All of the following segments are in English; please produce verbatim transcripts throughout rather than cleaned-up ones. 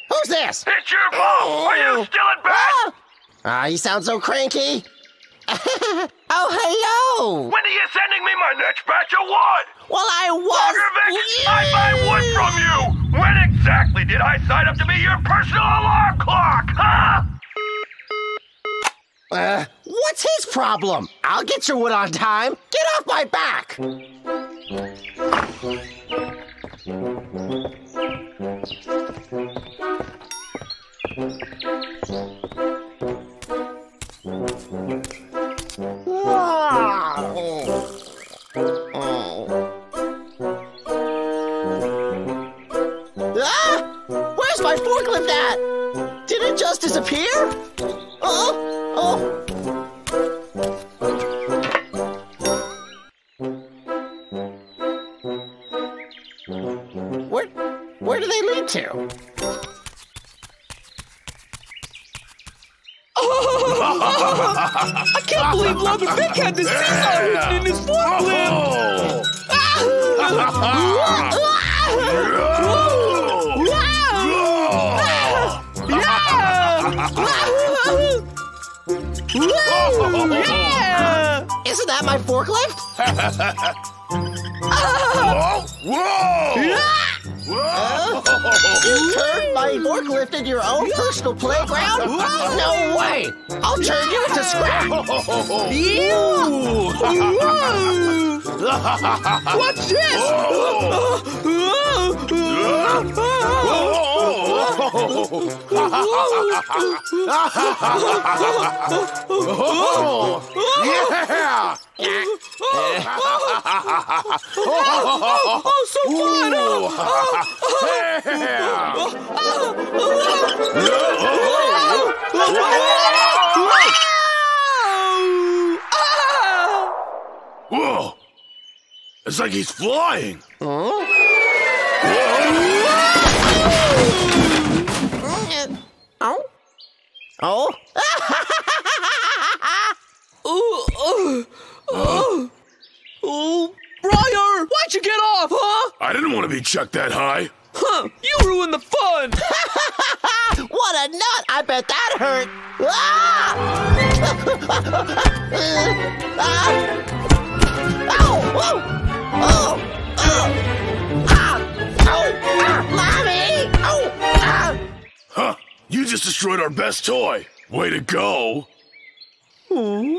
Who's this? It's your mom! Are you still in bed? Ah, uh, you sound so cranky. Oh, hello! When are you sending me my next batch of wood? Well, I was... Loggervix, I buy wood from you! When exactly did I sign up to be your personal alarm clock, huh? Uh, what's his problem? I'll get your wood on time. Get off my back! Ah! Where's my forklift at? Did it just disappear? Oh! Oh! Where, where do they lead to? I can't believe Loggervix had the seesaw hidden in his forklift! Isn't that my forklift? Whoa! Whoa! Uh, you turned my forklift into your own personal playground? No way! I'll turn you into scrap! What's this? Yeah! Oh, so fun! Whoa! It's like he's flying! Huh? Oh? Oh? Oh, oh, oh, oh, Briar, why'd you get off, huh? I didn't want to be chucked that high. Huh, you ruined the fun. What a nut! I bet that hurt. Ah! ah! Ow! Whoa! Oh! Oh! Ah! Oh! Ah! Mommy! Oh! Ah! Huh, you just destroyed our best toy. Way to go. Hmm?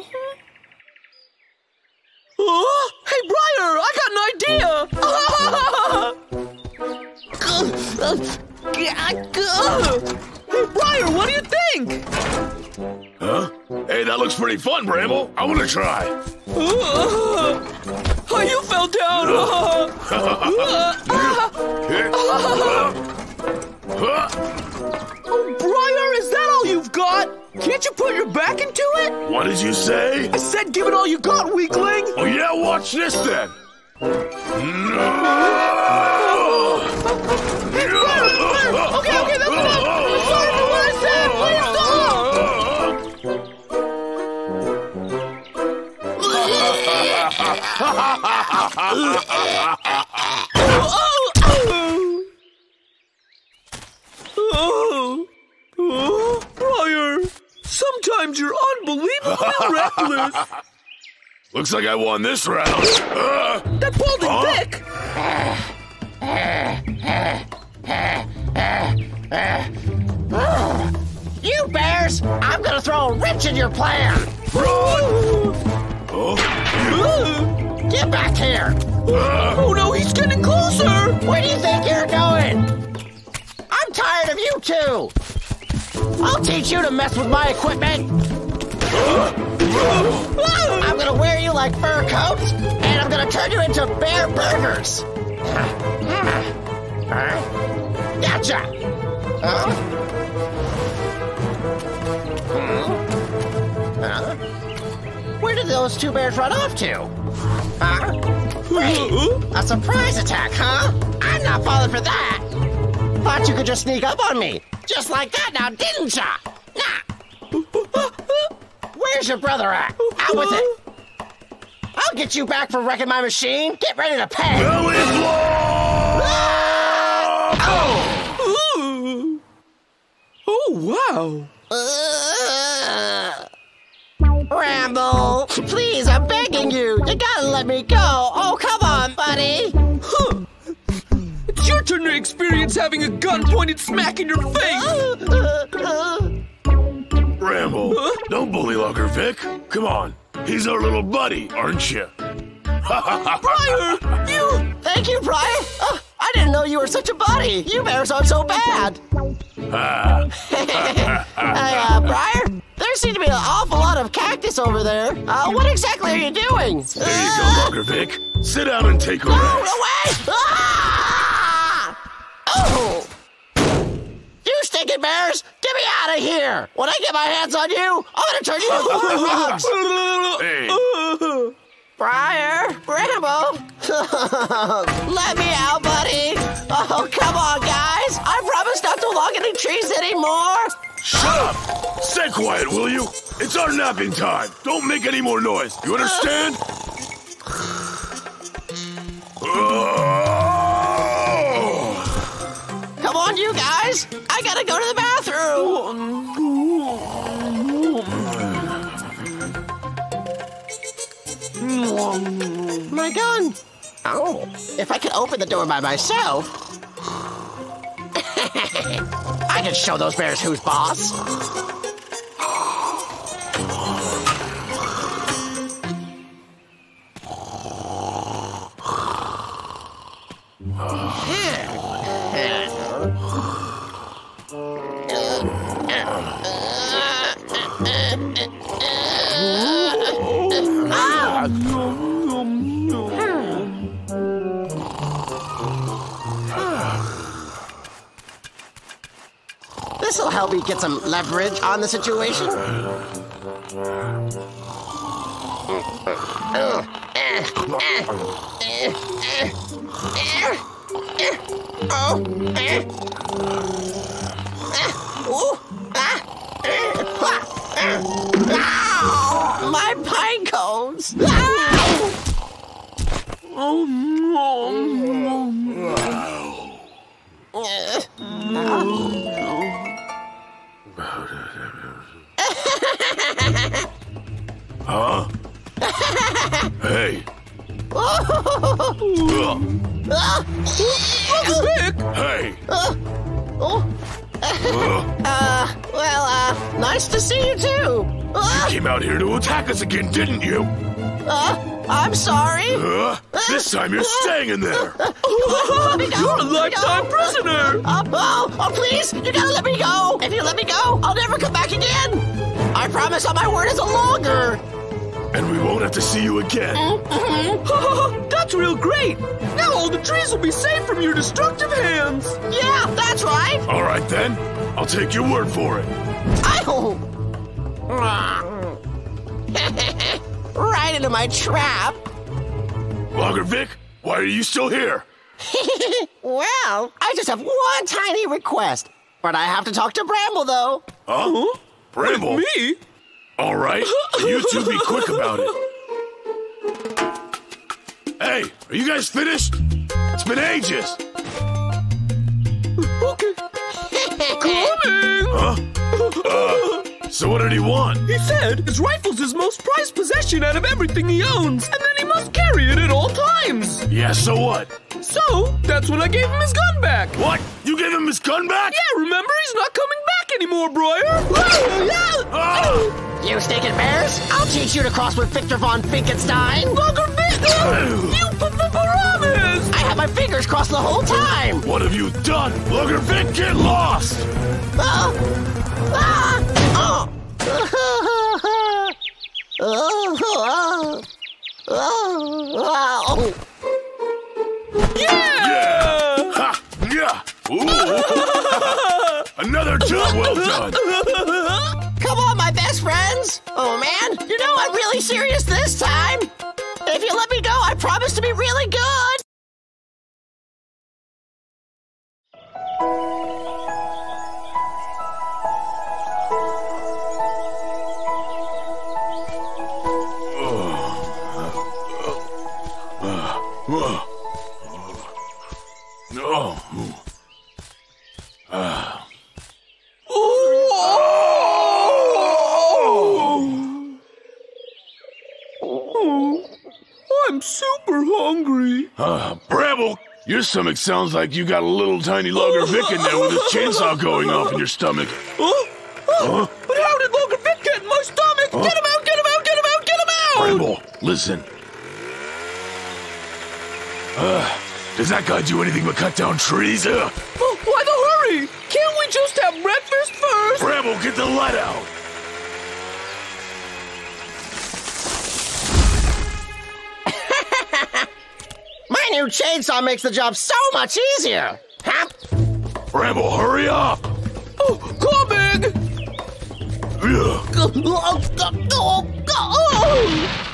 Oh, hey, Briar, I got an idea! Hey, Briar, what do you think? Huh? Hey, that looks pretty fun, Bramble. I want to try. Oh, you fell down! Oh, Briar, is that all you've got? Can't you put your back into it? What did you say? I said give it all you got, weakling! Oh, yeah, watch this then. No! Hey, Briar, Briar! Okay, okay, that's enough! I'm sorry for what I said! Please Oh, oh, Briar, sometimes you're unbelievably reckless. Looks like I won this round. Uh, That balding huh? Vic! You bears! I'm gonna throw a wrench in your plan! Run! Oh, Get back here! uh, Oh no, he's getting closer! Where do you think you're going? I'm tired of you two! I'll teach you to mess with my equipment! I'm gonna wear you like fur coats, and I'm gonna turn you into bear burgers! Gotcha! Huh? Huh? Where did those two bears run off to? Huh? Wait, a surprise attack, huh? I'm not falling for that! Thought you could just sneak up on me, just like that now, didn't ya? Nah! Where's your brother at? Out with it! I'll get you back for wrecking my machine! Get ready to pay! belly flop! Ah! Oh! wow. Uh, Bramble, please, I'm begging you. You gotta let me go. Oh, come on, buddy. Huh. It's your turn to experience having a gun pointed smack in your face. Uh, uh, Bramble, Huh? don't bully Logger Vic. Come on, he's our little buddy, aren't you? Briar, you... Thank you, Briar. Uh, I didn't know you were such a buddy. You bears aren't so bad. Ah. Hey, uh, Briar, there seems to be an awful lot of cactus over there. Uh, what exactly are you doing? There you go, Logger Vic. Sit down and take a No, rest. no way! Ah! Oh! You stinking bears, get me out of here! When I get my hands on you, I'm gonna turn you into corn rocks! Hey, Briar, Bramble, let me out, buddy! Oh, come on, guys! I promise not to log any trees anymore! shut up! Stay quiet, will you? It's our napping time. Don't make any more noise. You understand? Come on, you guys! I gotta go to the bathroom! My gun! Oh, if I could open the door by myself... I can show those bears who's boss! This'll help me get some leverage on the situation. My pine cones! Oh, no. Huh? Hey. Vic, Hey. Uh, well, uh, nice to see you too. Uh, Came out here to attack us again, didn't you? uh, I'm sorry. Uh, this time you're staying in there. Let me go. you're a Let me lifetime go. prisoner. Uh, oh, oh, please, you gotta let me go. If you let me go, I'll never come back again. I promise on my word as a logger. And we won't have to see you again. That's real great. Now all the trees will be safe from your destructive hands. Yeah, that's right. All right, then. I'll take your word for it. Ow. Right into my trap. Logger Vic, why are you still here? Well, I just have one tiny request. But I have to talk to Bramble, though. Huh? Bramble? Me? All right, you two be quick about it. Hey, are you guys finished? It's been ages. Okay. Coming. Huh? Uh, so what did he want? He said his rifle's his most prized possession out of everything he owns, and then he must carry it at all times. Yeah, so what? So, that's when I gave him his gun back. What? You gave him his gun back? Yeah, remember? He's not coming back anymore, Briar. Oh! You stinking bears! I'll teach you to cross with Victor von Finkenstein! Logger Vic! You p-p-promise! I had my fingers crossed the whole time! What have you done? Logger Vic, get lost! Uh, ah, oh. Oh, oh, oh. Yeah! Yeah! Ha! Yeah! Ooh! Another job well done! Come on, my best friends! Oh, man, you know I'm really serious this time! If you let me go, I promise to be really good! Oh. Ooh, Uh, Bramble, your stomach sounds like you got a little tiny Logger Vic in there with his chainsaw going off in your stomach. Oh, oh, Huh? But how did Logger Vic get in my stomach? Huh? Get him out, get him out, get him out, get him out! Bramble, listen. Uh, does that guy do anything but cut down trees? Uh, Oh, why the hurry? Can't we just have breakfast first? Bramble, get the light out. My new chainsaw makes the job so much easier. Huh? Bramble, hurry up. Oh, coming! Ugh. Oh, oh, oh, oh.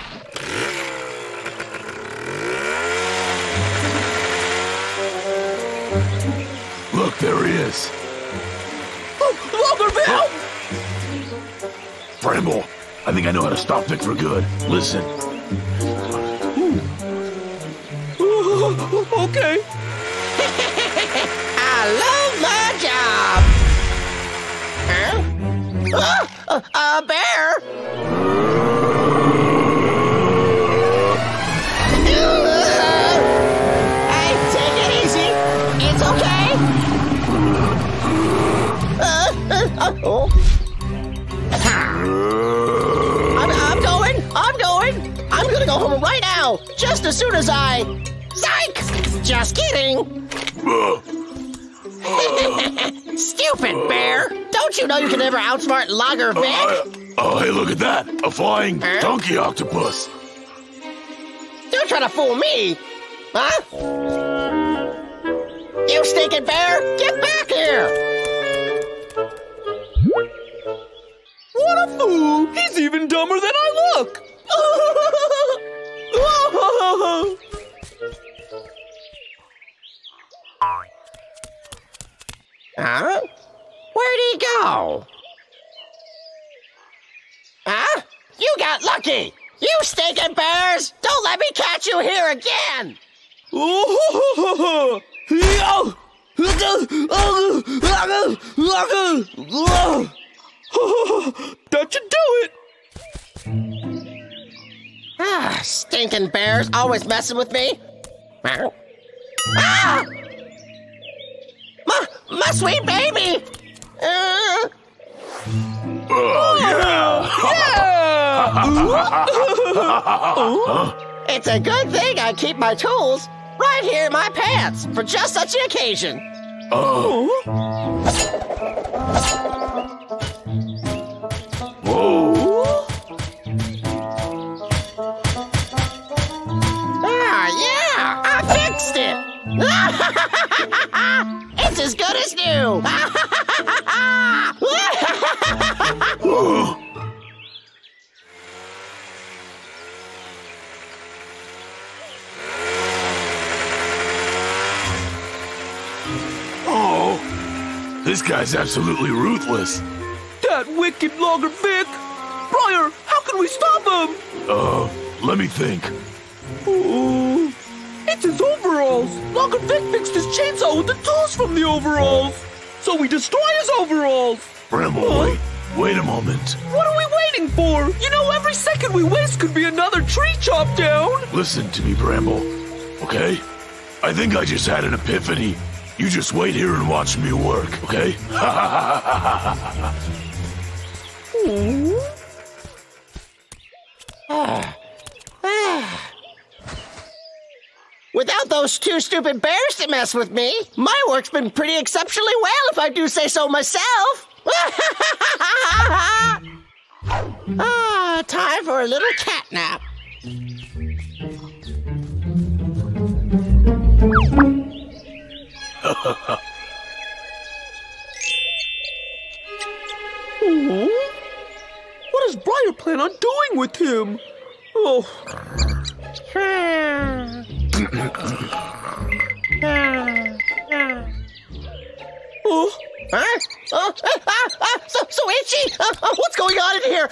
Look, there he is. Oh, Loggerville! Bramble, I think I know how to stop Vic for good. Listen. Oh, okay. I love my job. Huh? Uh, uh, a bear? Hey, take it easy. It's okay. Uh, uh, uh, oh. I'm, I'm going. I'm going. I'm gonna go home right now. Just as soon as I... Psych! Just kidding. Uh, Stupid bear! Don't you know you can never outsmart Logger Vic? uh, oh, hey, look at that. A flying Huh? donkey octopus. Don't try to fool me! Huh? You stinking bear! Get back here! What a fool! He's even dumber than I look! Huh? Where'd he go? Huh? You got lucky! You stinking bears! Don't let me catch you here again! That should do it! Ah, stinking bears always messing with me. Huh? Ah! My, my sweet baby! Uh, Oh, yeah! it's a good thing I keep my tools right here in my pants for just such an occasion. Oh. Whoa. Ah, yeah, I fixed it. It's as good as new. Oh. Oh, this guy's absolutely ruthless. That wicked Logger Vic! Briar, how can we stop him? Uh, let me think. Oh, it's his overalls! Logger Vic fixed his chainsaw with the tools from the overalls! So we destroy his overalls! Bramble, Huh? wait. Wait a moment. What are we waiting for? You know, every second we waste could be another tree chopped down! Listen to me, Bramble. Okay? I think I just had an epiphany. You just wait here and watch me work, okay? Without those two stupid bears to mess with me, my work's been pretty exceptionally well, if I do say so myself. Ah, time for a little cat nap. Oh, what does Briar plan on doing with him? Oh, oh, Huh? Oh, ah, ah, ah, so, so itchy! Uh, uh, what's going on in here?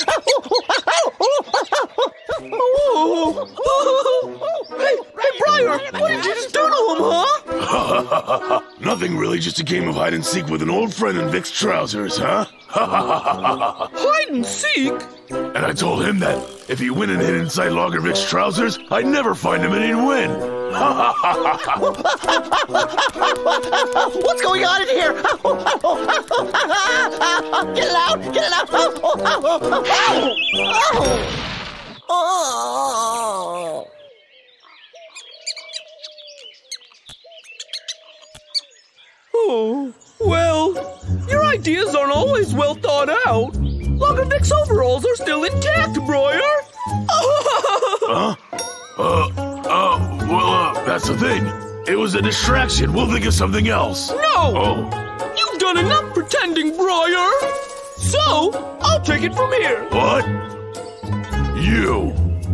oh, hey, hey, Briar, what did you just do to him, huh? Nothing really, just a game of hide and seek with an old friend in Vic's trousers, huh? Hide and seek? And I told him that if he went and hid inside Logger Vic's trousers, I'd never find him and he'd win. What's going on in here? Get it out! Get it out! Oh. Oh, well, your ideas aren't always well thought out. Longer Vic's overalls are still intact, Briar. Huh? Uh, uh, well, uh, that's the thing. It was a distraction. We'll think of something else. No! Oh. You've done enough pretending, Briar. So, I'll take it from here. What? You.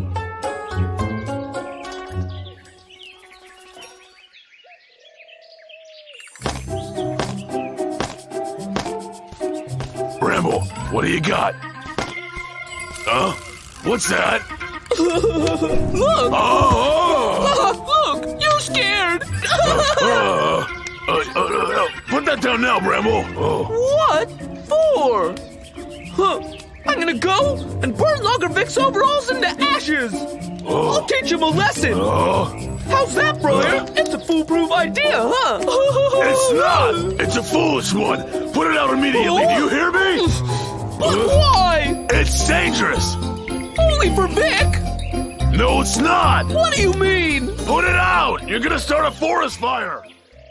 Bramble, what do you got? Huh? What's that? Look! Oh! Look! You're scared! uh, uh, uh, uh, put that down now, Bramble. Oh. What for? Huh. I'm gonna go and burn Longer Vic's overalls into ashes. Oh. I'll teach him a lesson. Oh. How's that, Briar? It's a foolproof idea, huh? It's not! It's a foolish one! Put it out immediately, do you hear me? But why? It's dangerous! Only for Vic? No, it's not! What do you mean? Put it out! You're gonna start a forest fire!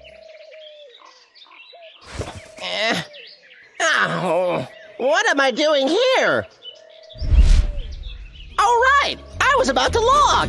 Eh. Oh, what am I doing here? All right, I was about to log.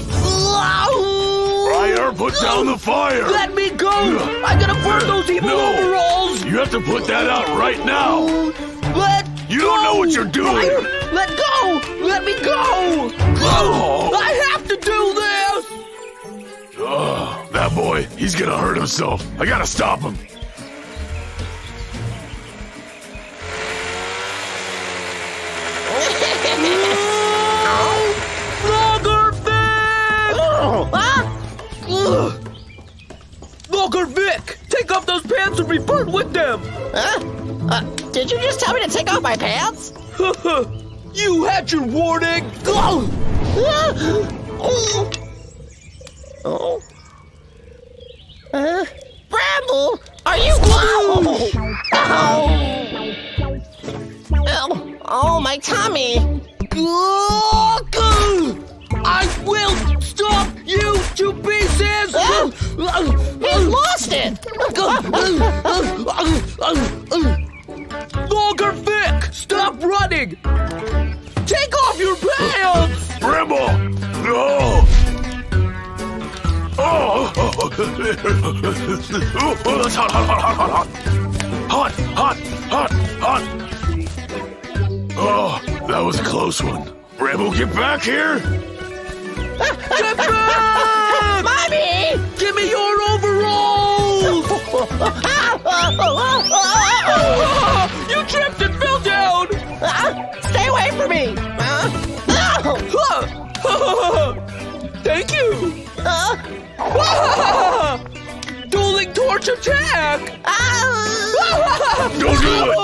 Briar, put down the fire! Let me go! I'm gonna burn those evil No. overalls! You have to put that out right now! Let You go! don't know what you're doing! Briar, let go! Let me go! Oh. I have to do this! Oh, that boy, he's gonna hurt himself. I gotta stop him. Logger Vic! Oh, ah. Logger Vic! Take off those pants and be burned with them! Huh? Uh, did you just tell me to take off my pants? You had your warning! Oh. Oh. Uh, Bramble, are you? Oh. Oh. Oh. Oh, my tummy. I will stop you to pieces! Oh. He's lost it. Logger Vic, stop running! Take off your pants! Bramble! No! Oh! Oh, that's hot, hot, hot, hot, hot, hot! Hot, hot, hot, hot! Oh, that was a close one. Bramble, get back here! Get back! Mommy! Give me your overalls! You tripped and fell down! Stay away from me! Thank you! Uh, Dueling torch attack! Don't do it!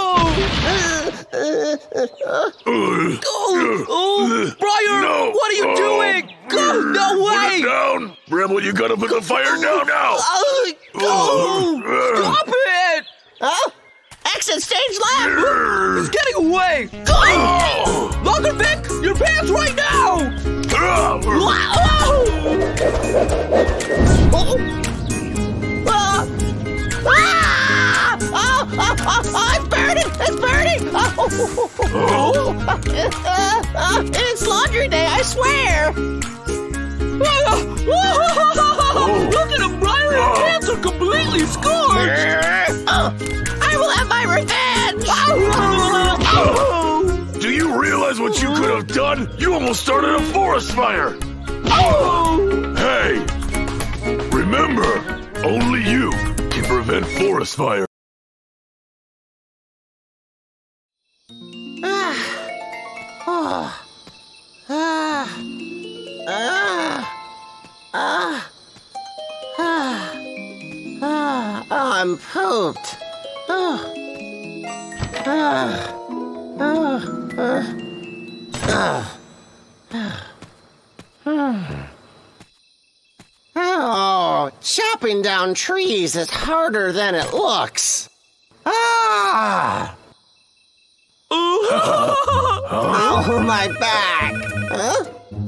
Oh, oh, Briar, No. what are you Oh. doing? Go, no Put way! it down! Bramble, you gotta put the fire down now! Oh, oh, stop it! oh, exit stage left! He's getting away! Go! Oh. Logger Vic, your pants right now! Ah. Ah! Ah! Oh, oh, oh, oh, it's burning! It's burning! Oh, oh. Uh, uh, it's laundry day, I swear! Look at him, Briar! His pants are completely scorched! Oh, I will have my revenge! Do you realize what you could have done? You almost started a forest fire! Hey! Remember, only you can prevent forest fire. Ah. Oh. Ah. Ah. Ah. Ah. Ah. Oh, I'm pooped. Oh. Ah. Oh. Uh. Ah. Ah. Hmm. Oh. Oh, chopping down trees is harder than it looks. Ah! Oh, my back. Huh?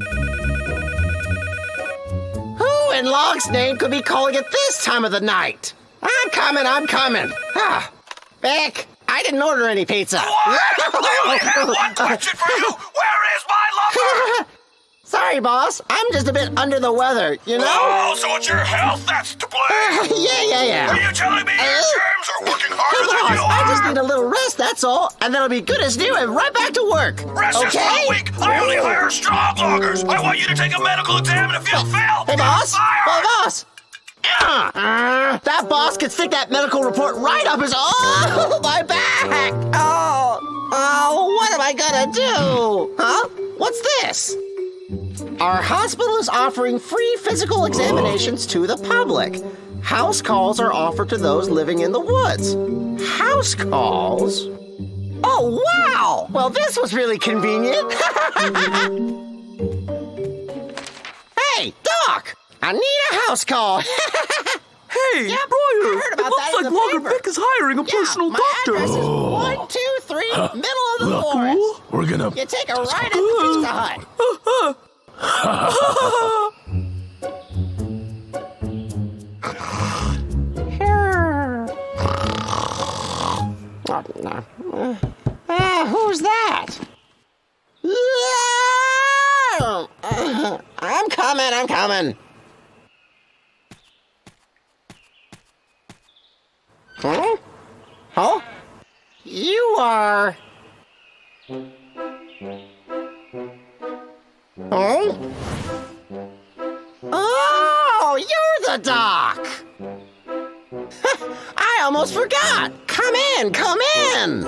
Who in Log's name could be calling it this time of the night? I'm coming, I'm coming. Ah, Vic, I didn't order any pizza. What? I only have one question for you. Where is my lover? Sorry, boss. I'm just a bit under the weather, you know? Oh, so it's your health that's to blame. yeah, yeah, yeah. Are you telling me your germs are working Hey, harder than boss, you I just are? need a little rest, that's all. And then I'll be good as new and right back to work. Rest is okay? one week. I only hire strong loggers. I want you to take a medical exam, and if you fail, Hey, you're boss. fired. Hey, boss. Uh, uh, that boss could stick that medical report right up his... Oh, my back. Oh, oh, what am I gonna do? Huh? What's this? Our hospital is offering free physical examinations to the public. House calls are offered to those living in the woods. House calls? Oh, wow! Well, this was really convenient. Hey, Doc! I need a house call. Hey, Yep, Briar, I heard it about looks that in like the Logger paper. Vic is hiring a Yeah, personal my doctor. address is one, two, three, middle of the Look, forest. we're gonna... You take a ride at the Pizza Hut. Oh, no. Uh, uh, who's that? Uh, I'm coming, I'm coming. Huh? Huh? You are... Huh? Oh, you're the doc! I almost forgot! Come in, come in!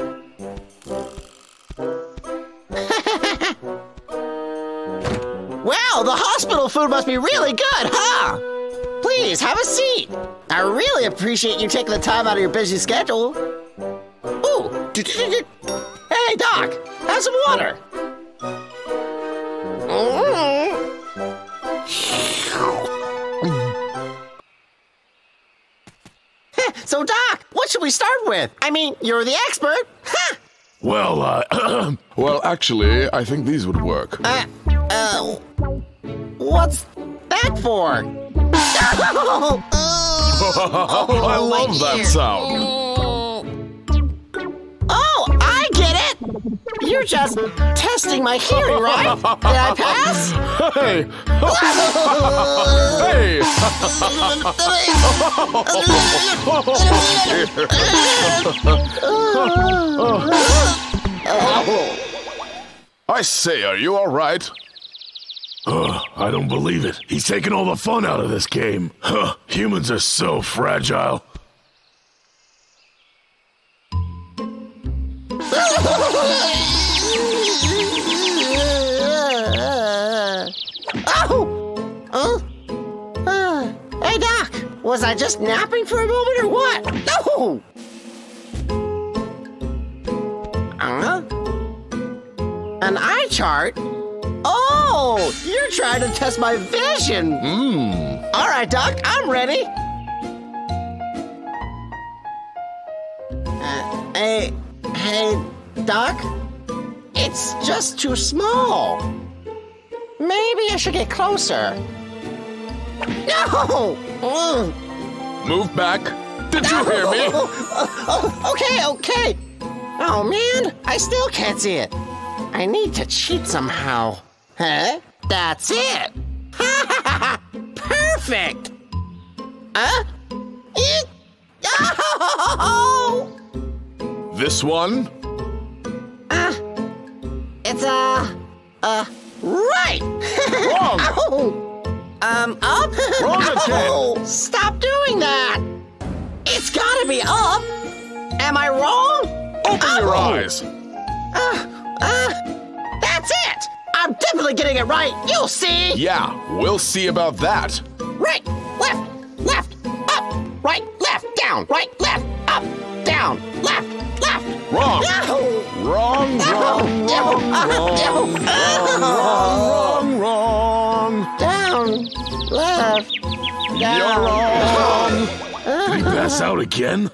Well, the hospital food must be really good, huh? Please, have a seat. I really appreciate you taking the time out of your busy schedule. Ooh. Hey, Doc, have some water. So, Doc, what should we start with? I mean, you're the expert. Ha! Well, uh... well, actually, I think these would work. Uh, uh, what's that for? Oh, oh, I love my that ear. sound. Oh, I get it. You're just testing my hearing, right? Did I pass? Hey! I say, are you all right? Uh, I don't believe it. He's taking all the fun out of this game. Huh, humans are so fragile. Oh! Huh? Uh, hey, Doc, was I just napping for a moment or what? No! Huh? An eye chart? Oh, you're trying to test my vision. Mmm. All right, Doc, I'm ready. Uh, hey, hey, Doc, it's just too small. Maybe I should get closer. No! Mm. Move back. Did you hear me? Oh, okay, okay. Oh, man, I still can't see it. I need to cheat somehow. Huh? That's it. Perfect. Huh? Eek. Oh! This one? Uh, it's, uh, uh, right. Wrong. Ow. Um, up? Wrong again. Ow. Stop doing that. It's gotta be up. Am I wrong? Open your Ow. eyes. Uh, uh, that's it. I'm definitely getting it right. You'll see. Yeah, we'll see about that. Right, left, left, up, right, left, down, right, left, up, down, left, left. Wrong. No. Wrong, wrong, wrong, wrong, wrong, wrong, wrong, wrong. Down, left, You're wrong. Did he pass out again?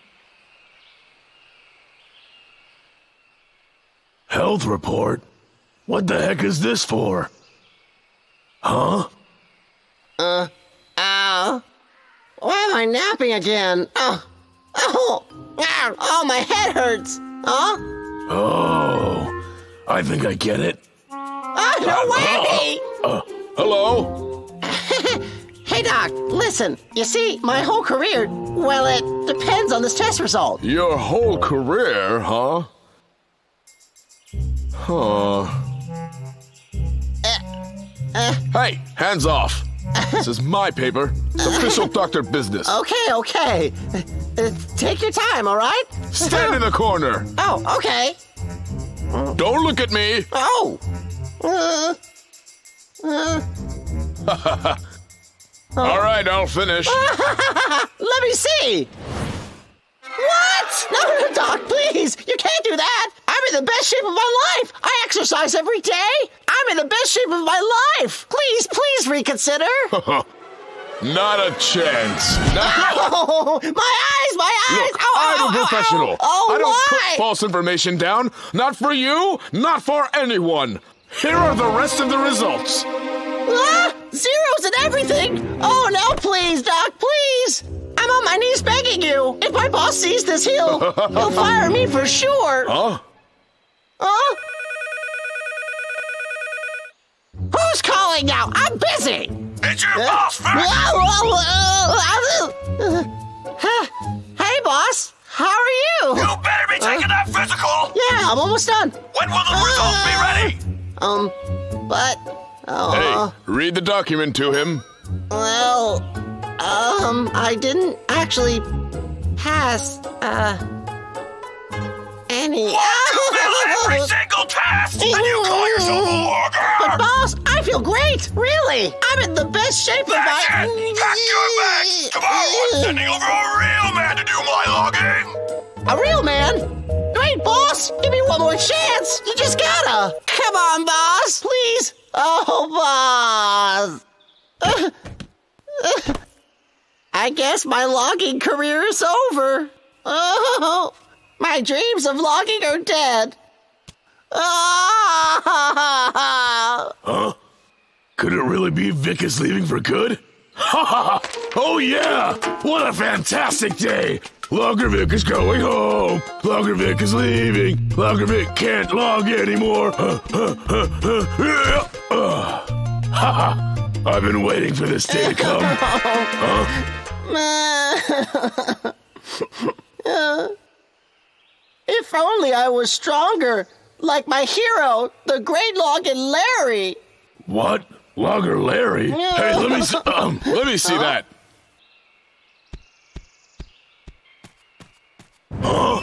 Health report? What the heck is this for? Huh? Uh, ow. Why am I napping again? Oh, oh, ow, oh, my head hurts. Huh? Oh, I think I get it. Oh, no way! Uh, uh, hello? Hey, Doc, listen. You see, my whole career, well, it depends on this test result. Your whole career, huh? Huh. Uh, uh, hey, hands off. This is my paper. It's official doctor business. Okay, okay. Uh, take your time, all right? Stand in the corner. Oh, okay. Don't look at me. Oh. Uh, uh. All right, I'll finish. Let me see. What? No, no, Doc, please. You can't do that. I'm in the best shape of my life. I exercise every day. I'm in the best shape of my life. Please, please reconsider. Not a chance. No. Oh, my eyes, my eyes. Look, oh, I'm oh, a professional. Oh, oh, I don't why? put false information down. Not for you, not for anyone. Here are the rest of the results. Ah, zeros and everything. Oh, no, please, Doc, please. I'm on my knees begging you. If my boss sees this, he'll, he'll fire me for sure. Huh? Huh? Who's calling now? I'm busy. It's your boss, Vic. Hey, boss. How are you? You better be taking that physical. Yeah, I'm almost done. When will the results be ready? Um, but... Oh, Hey, read the document to him. Well, um, I didn't actually pass, uh, any... Every single test, and you call yourself a logger. But boss, I feel great, really. I'm in the best shape of my... That's it. Pack your bags. Tomorrow I'm sending over a real man to do my logging. A real man? Great, boss. Give me one more chance. You just gotta. Come on, boss, please. Oh, boss. Uh, uh, I guess my logging career is over. Oh, my dreams of logging are dead. Oh. Huh? Could it really be Vic is leaving for good? Ha ha ha! Oh yeah! What a fantastic day! Logger Vic is going home. Logger Vic is leaving. Logger Vic can't log anymore. Uh, uh, uh, uh, yeah. uh. Ha ha! I've been waiting for this day to come. Huh? uh, if only I was stronger, like my hero, the great Logger Larry. What? Logger Larry? Hey, let me see, um, let me see that. Huh?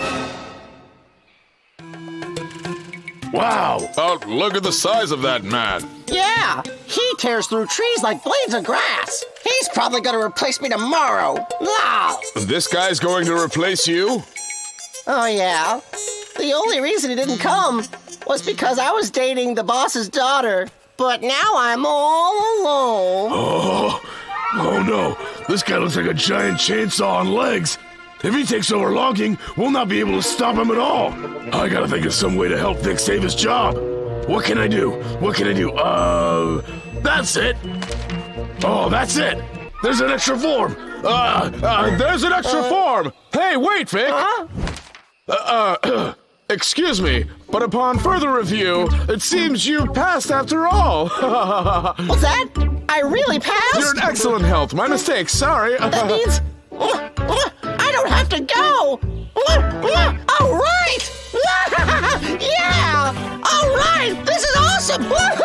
Wow! Oh, look at the size of that man. Yeah, he tears through trees like blades of grass. He's probably going to replace me tomorrow. Ah. This guy's going to replace you? Oh, yeah. The only reason he didn't come was because I was dating the boss's daughter. But now I'm all alone. Oh, oh no. This guy looks like a giant chainsaw on legs. If he takes over logging, we'll not be able to stop him at all. I gotta think of some way to help Vic save his job. What can I do? What can I do? Uh, that's it. Oh, that's it. There's an extra form. Uh, uh there's an extra uh, form. Hey, wait, Vic. Huh? Uh, uh, excuse me, but upon further review, it seems you passed after all. What's that? I really passed? You're in excellent health. My mistake. Sorry. That means I don't have to go. All right. Yeah. All right. This is awesome.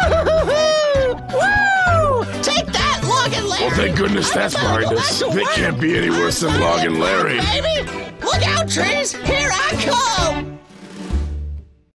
Woo! Take that, Logger Larry. Well, thank goodness that's behind us. Vic can't be any worse than Logger Larry. Baby, look out, trees. Here I come.